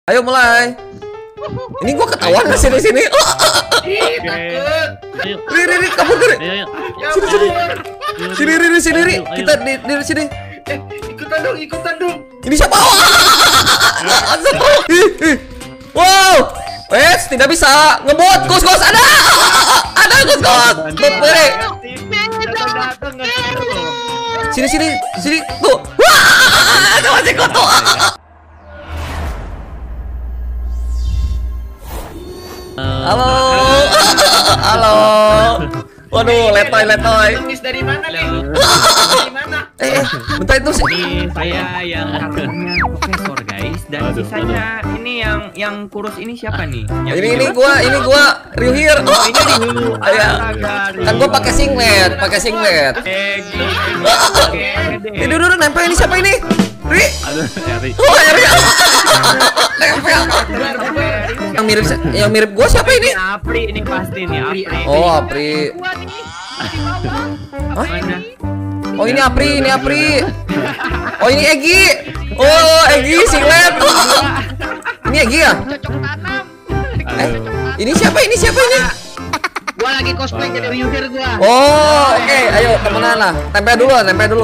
Ayo mulai. Ini gua ketahuan nggak sih di sini? Takut. Riri, kabur Riri. Sini Riri, sini Riri. Kita di sini. Ikutan dong. Ini siapa? Wow. Wes, tidak bisa ngebot. Kus ada. Ada kus. Riri. Sini. Tuh. Wah, ada masih kutu. Halo. Waduh, letoy. Tumis dari mana nih? Dari mana? Bentar itu sih. Ini saya yang katanya profesor guys, dan sisanya ini yang kurus ini siapa nih? Ini gua Ryuhir. Oh, ini dulu. Kan gua pakai singlet. Ini dulu nempel ini siapa ini? Ri. Aduh, nyari. Oh, nyari. Nempel. Yang mirip gua siapa ini? Apri ini pasti nih, Apri. Oh, Apri. Hah? Oh, ini Apri. Oh, ini Egi. Oh, Egi singlet. Ini Egi ya? Ini siapa ini? Gua lagi cosplay jadi Ryuhir gua. Oh, oke. Ayo temenan lah. Tempel dulu.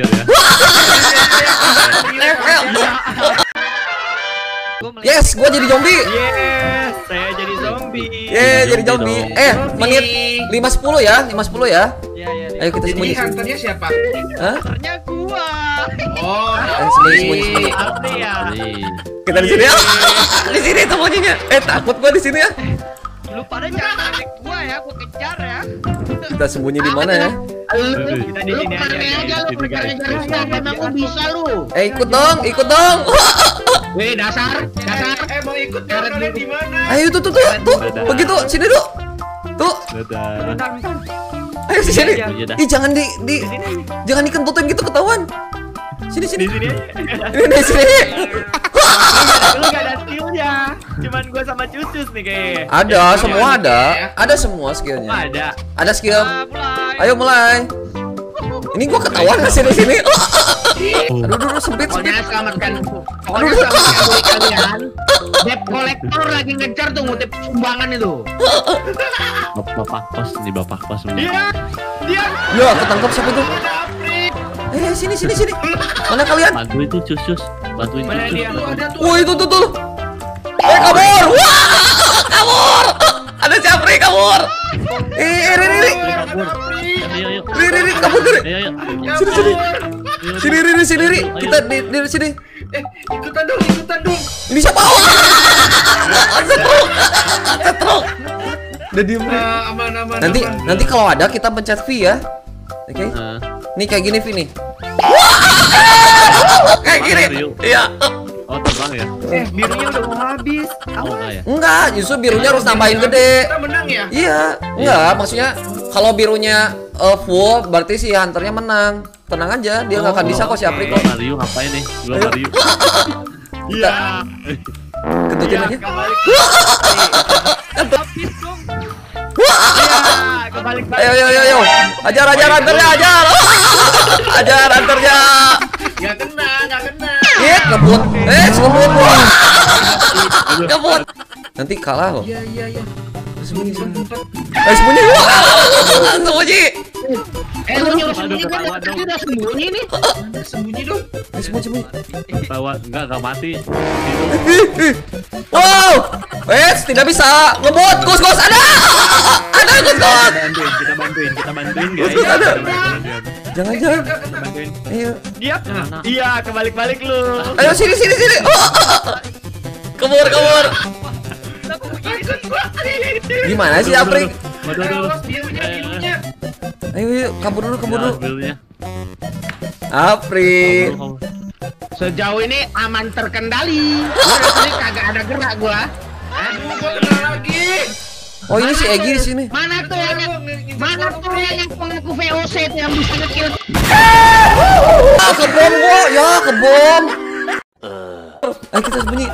Yes, gua jadi zombie. Yes, saya jadi zombie. Jadi zombie. Menit 5-10 ya. 5-10 ya. Iya. Ayo kita Jadi sembunyi. hunternya siapa? Hah? Ternyata gua. Oh, Sembunyi. Apri ya. Kita di sini ya. Di sini sembunyinya. Takut gua di sini ya. Lu pada jangan narik gua ya, gua kejar ya. Kita sembunyi di mana ya? Kita di sini aja. lu kejar-kejar gua, emang gua bisa lu. Ikut dong. Weh, dasar. Mau ikut kalian di mana? Ayo tuh. Begitu, sini dulu. Tuh. Ayo sini. Ih, jangan jangan dikentutin gitu ketahuan. Sini. Di sini. Ini sini. Lu gak ada skillnya. Cuman gua sama Cucus nih kayaknya. Ada, semua ada. Ada semua skillnya. Ada. Ada skill. Mulai. Ayo mulai. Ini gua ketahuan nggak sih di sini? Aduh, sempit. Pokoknya selamatkan bui kalian. Debt collector lagi ngejar tuh ngutip sumbangan itu. Bapak kos. Dia. Ya, ketangkap siapa itu? Sini. Mana kalian? Bantuin tuh Cucus. Bantuin Mana Cucus. dia? Wah, itu tuh. Kabur. Wah, kabur. Ada Capri kabur. Riri. Ayo. Riri, kabur Riri. Ayo. Sini Riri. Kita di sini. Ikutan dong. Ini siapa? Setruk. Udah diem. Aman. Nanti kalau ada kita pencet V ya. Oke. Nih kayak gini V nih. Kayak gini. Iya. Oh, terbang ya? Birunya udah mau habis. Enggak ya? Enggak, justru birunya harus nambahin gede. Kita menang ya? Iya, enggak, maksudnya kalau birunya full berarti si hunternya menang. Tenang aja, dia nggak akan bisa kok si Apri kok. Mario ngapain nih? Gua Mario. Iya. Kentutin aja. Habis dong. Iya, kebalik. Ayo. Ajar hunternya, ajar. Ajar hunternya. Gak kena. Ngebut. Ngebut. Nanti kalah loh. Iya. Sembunyi. Lu nyuruh sembunyi kan? Udah sembunyi nih. Sembunyi dong. Sembunyi. Tawa enggak mati. Wow. Tidak bisa. Ngebut. Kus ada. Ada kus. Kita bantuin guys. Ada. Jangan. Bantuin. Ayo. Dia. Iya, kebalik-balik lu. Ayo sini. Kabur. Gimana sih Apri? Waduh. Birunya. Ayo kabur dulu. Mobilnya. Apri. Sejauh ini aman terkendali. Ini kagak ada gerak gua. Aduh, gua kena lagi. Oh, ini si Egi di sini. Mana tuh yang pengaku VOC itu yang bisa ngekill? Kebom gua. Ya, kebom. Ayo kita sembunyi.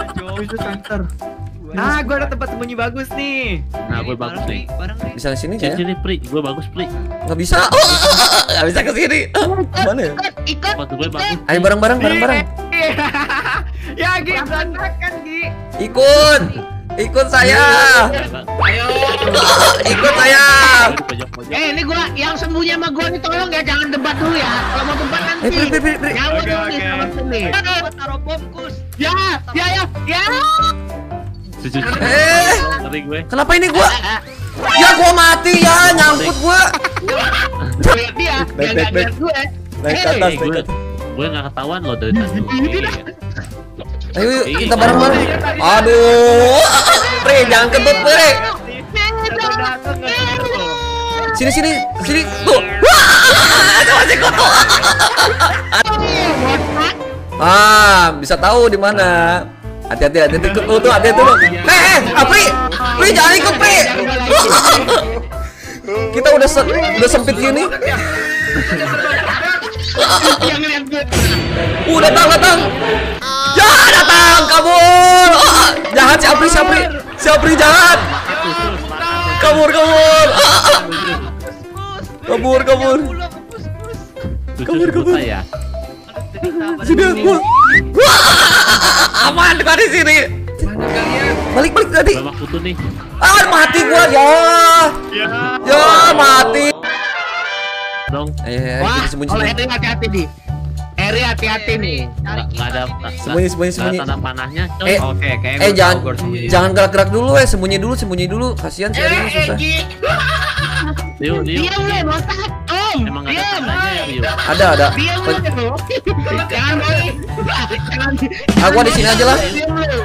Gua ada tempat sembunyi bagus nih. Nah, gue bagus nih. Bisa di sini ya? Sini, Pri. Gue bagus, Pri. Nggak bisa. Nggak bisa ke sini. Mana ya? Ikut. Sepatu gue bagus. Ayo bareng. Ya, Gi, berantakan, Gi. Ikut. Ikut saya. Ayo. Ikut saya. Ini gua yang sembunyi sama gua nih tolong ya jangan debat dulu ya. Kalau mau debat nanti. Pri. Ngawur dulu nih sama sini. Taruh bom kus. Ya. Tapi gue. Kenapa ini gua? Ya gua mati ya, nyangkut gua. Lihat dia nggak lihat gue. Naik ke atas, Gue nggak ketahuan loh dari tadi. Ayo kita bareng-bareng. Aduh. Pri, jangan kentut, Pri. Sini. Tuh. Wah, ada masih kutu. Bisa tahu di mana. Hati-hati kutu tuh, hati-hati tuh. Pri, jangan ikut, Pri. Kita udah sempit gini. Datang. Ya, datang, kabur. Jahat si Apri jahat. Kabur. Ya. Sini aku. Aman gua di sini. Balik tadi. Babak kutu nih. Mati gua ya. Mati. Dong. Wah, sembunyi. kalau Eri hati-hati nih. Eri hati-hati nih. Nggak ada. Sembunyi. Tanda panahnya. Coy. Oke, kayaknya jangan gerak-gerak dulu sembunyi dulu. Kasihan si Eri susah. Diam. Diam lu, loncat. Om. Emang nggak ada tandanya ya, Rio? Ada. Diam lu. Jangan lagi. Aku di sini aja lah. Diam lu.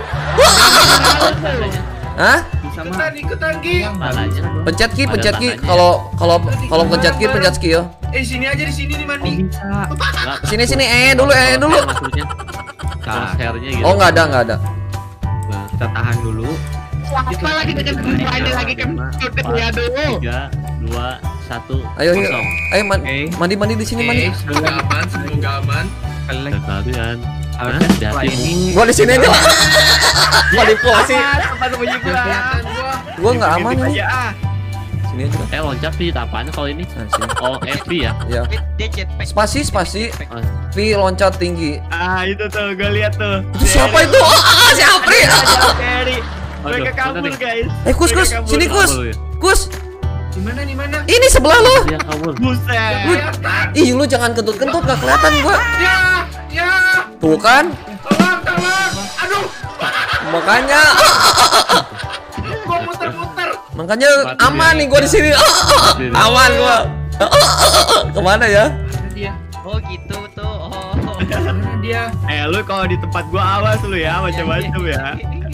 Hah? ikutan Ki. Tandanya. Pencet ki. Kalau pencet ki pencet skill. Sini aja, di sini nih mandi. Bisa. Sini dulu. Maksudnya. Crosshair-nya gitu. Oh, nggak ada. Nah, kita tahan dulu. Apa lagi dengan ini lagi kentut ya dulu. 3, 2, 1. Ayo. Kosong. Ayo mandi di sini mandi. Semoga aman. Kalian Kalian. harusnya setelah ini. Gua di sini aja. Manipulasi. Tempat sembunyi gua. Gua nggak aman ini. Aja Sini aja. Loncat sih apaan kalau ini? Nah, sini. Oh, FB ya. Ya. Dia jetpack. Spasi. Pri loncat tinggi. Itu tuh, gue lihat tuh. Itu siapa itu? Si Apri. Eri. Mereka kabur, guys. Kus, sini Kus. Di mana? Ini sebelah lo. Dia kabur. Buset. Lu jangan kentut gak kelihatan gua. Ya. Tuh kan? Tolong. Aduh. Makanya Gua muter-muter. makanya aman nih gua di sini. Aman gua. Kemana ya? Dia. Oh gitu tuh. Mana dia? Lu kalau di tempat gua awas lu ya, macam-macam ya.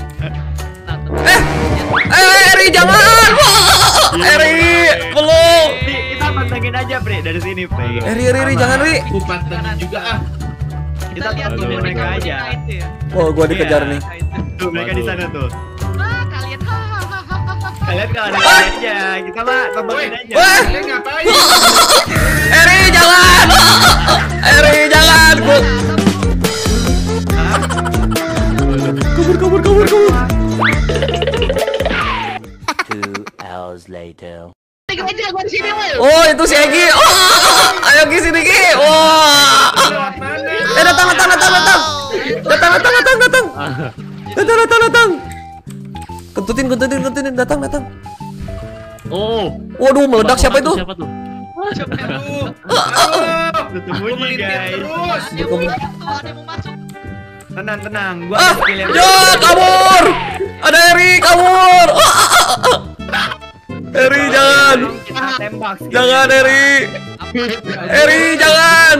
Eri jangan. Eri belum. Kita pantengin aja, Bre, dari sini, Bre. Eri jangan, Ri. Aku pantengin juga ah. Kita tunggu mereka aja. Oh, gua dikejar nih. Tuh, mereka di sana tuh. Kalian Kalian kalau ada aja, kita mah tontonin aja. Kalian ngapain? Eri jangan. Eri jangan. Kabur. 2 hours later. Gua di sini, woi. Oh, itu si Egi. Ayo Gi sini Gi. Wah. Datang. Kentutin, datang. Oh. Waduh, meledak siapa itu? Siapa tuh? Sembunyi, guys. ada mau masuk. Tenang, gua ada skill yang Kabur. Ada Eri, kabur. Eri jangan. kita tembak. Jangan Eri. Eri jangan.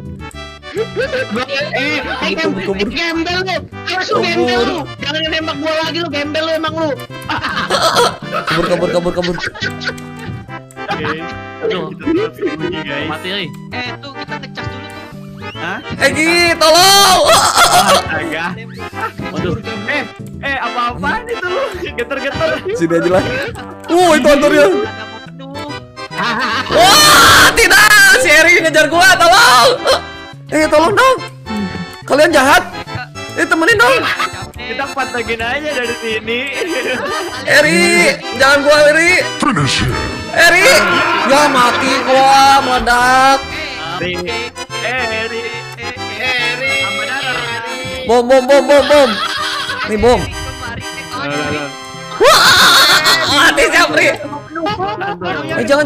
Gembel lu. Langsung gembel lu. Jangan nembak gua lagi lu, gembel lu emang lu. Kabur. Oke. Aduh, kita terus sembunyi, guys. Mati, Tuh kita ngecas dulu tuh. Hah? Egi, tolong. Astaga. Waduh. Apa-apaan itu? Geter-geter. Sini aja lah. Itu antarnya. Agak mau penuh. Wah, tidak. Si Eri ngejar gua, tolong. Tolong dong. Kalian jahat. Temenin dong. Kita pantengin aja dari sini. Eri, jangan gua Eri. Eri, ya mati gua meledak. Eri. Bom. Nih bom. Mati Japri. Jangan.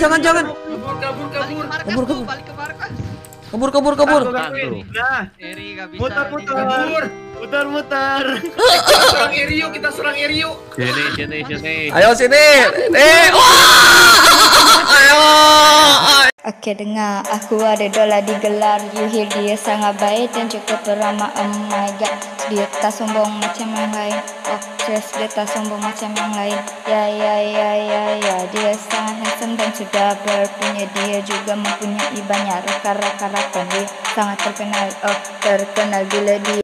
Balik ke markas. Kabur. Eri gak bisa. Muter. Kita serang Erio. Sini. Ayo sini. Ayo. Oke, dengar, aku ada dola digelar. You hear dia sangat baik dan cukup ramah. Oh my god, dia tak sombong macam yang lain. Oh yes, dia tak sombong macam yang lain. Ya, dia sangat handsome dan sudah berpunya. Dia juga mempunyai banyak rakan-rakan. Dia sangat terkenal, terkenal bila dia